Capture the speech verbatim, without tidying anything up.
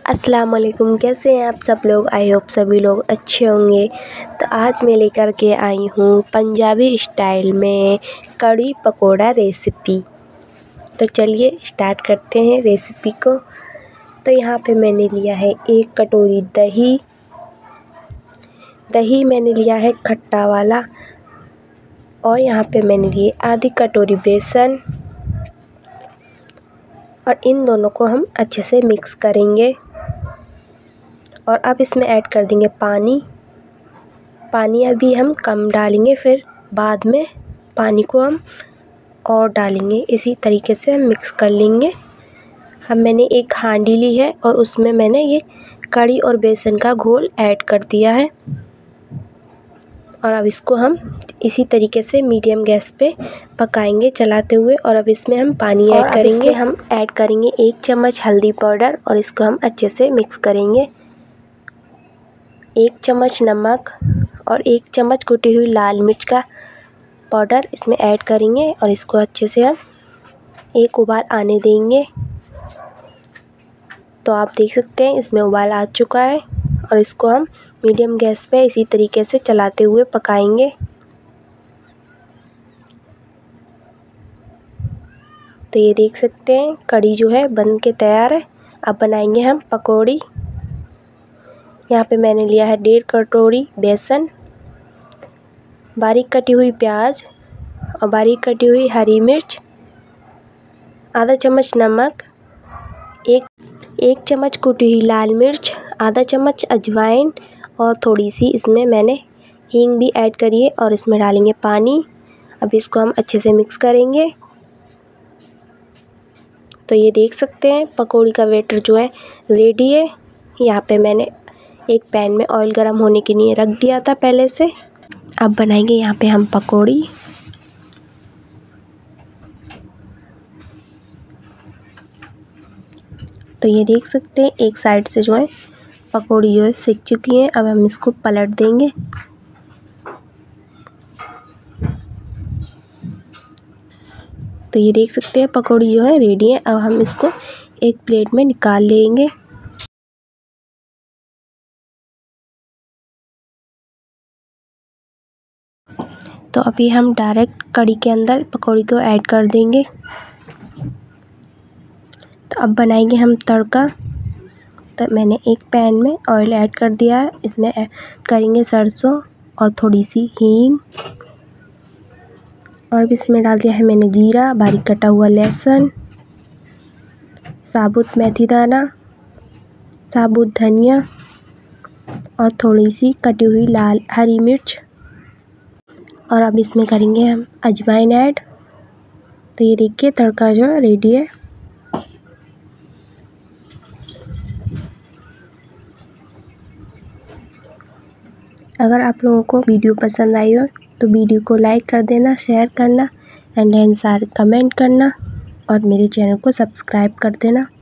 अस्सलाम वालेकुम, कैसे हैं आप सब लोग। आई होप सभी लोग अच्छे होंगे। तो आज मैं लेकर के आई हूँ पंजाबी स्टाइल में कड़ी पकोड़ा रेसिपी। तो चलिए स्टार्ट करते हैं रेसिपी को। तो यहाँ पे मैंने लिया है एक कटोरी दही दही मैंने लिया है खट्टा वाला, और यहाँ पे मैंने लिए आधी कटोरी बेसन, और इन दोनों को हम अच्छे से मिक्स करेंगे। और अब इसमें ऐड कर देंगे पानी पानी अभी हम कम डालेंगे, फिर बाद में पानी को हम और डालेंगे। इसी तरीके से हम मिक्स कर लेंगे। अब मैंने एक हांडी ली है और उसमें मैंने ये कड़ी और बेसन का घोल ऐड कर दिया है, और अब इसको हम इसी तरीके से मीडियम गैस पे पकाएंगे चलाते हुए। और अब इसमें हम पानी ऐड करेंगे। हम ऐड करेंगे एक चम्मच हल्दी पाउडर, और इसको हम अच्छे से मिक्स करेंगे। एक चम्मच नमक और एक चम्मच कुटी हुई लाल मिर्च का पाउडर इसमें ऐड करेंगे, और इसको अच्छे से हम एक उबाल आने देंगे। तो आप देख सकते हैं इसमें उबाल आ चुका है, और इसको हम मीडियम गैस पे इसी तरीके से चलाते हुए पकाएंगे। तो ये देख सकते हैं कड़ी जो है बन के तैयार है। अब बनाएंगे हम पकौड़ी। यहाँ पे मैंने लिया है डेढ़ कटोरी बेसन, बारीक कटी हुई प्याज और बारीक कटी हुई हरी मिर्च, आधा चम्मच नमक, एक एक चम्मच कुटी हुई लाल मिर्च, आधा चम्मच अजवाइन, और थोड़ी सी इसमें मैंने हींग भी ऐड करी है, और इसमें डालेंगे पानी। अब इसको हम अच्छे से मिक्स करेंगे। तो ये देख सकते हैं पकौड़ी का बैटर जो है रेडी है। यहाँ पे मैंने एक पैन में ऑयल गरम होने के लिए रख दिया था पहले से। अब बनाएंगे यहाँ पे हम पकौड़ी। तो ये देख सकते हैं एक साइड से जो है पकौड़ी जो है सिक चुकी है। अब हम इसको पलट देंगे। तो ये देख सकते हैं पकौड़ी जो है रेडी है। अब हम इसको एक प्लेट में निकाल लेंगे। तो अभी हम डायरेक्ट कड़ी के अंदर पकौड़ी को ऐड कर देंगे। तो अब बनाएंगे हम तड़का। तो मैंने एक पैन में ऑयल ऐड कर दिया है। इसमें ऐड करेंगे सरसों और थोड़ी सी हींग, और इसमें डाल दिया है मैंने जीरा, बारीक कटा हुआ लहसुन, साबुत मेथी दाना, साबुत धनिया, और थोड़ी सी कटी हुई लाल हरी मिर्च, और अब इसमें करेंगे हम अजवाइन ऐड। तो ये देखिए तड़का जो है रेडी है। अगर आप लोगों को वीडियो पसंद आई हो तो वीडियो को लाइक कर देना, शेयर करना, एंड एंड सारे कमेंट करना, और मेरे चैनल को सब्सक्राइब कर देना।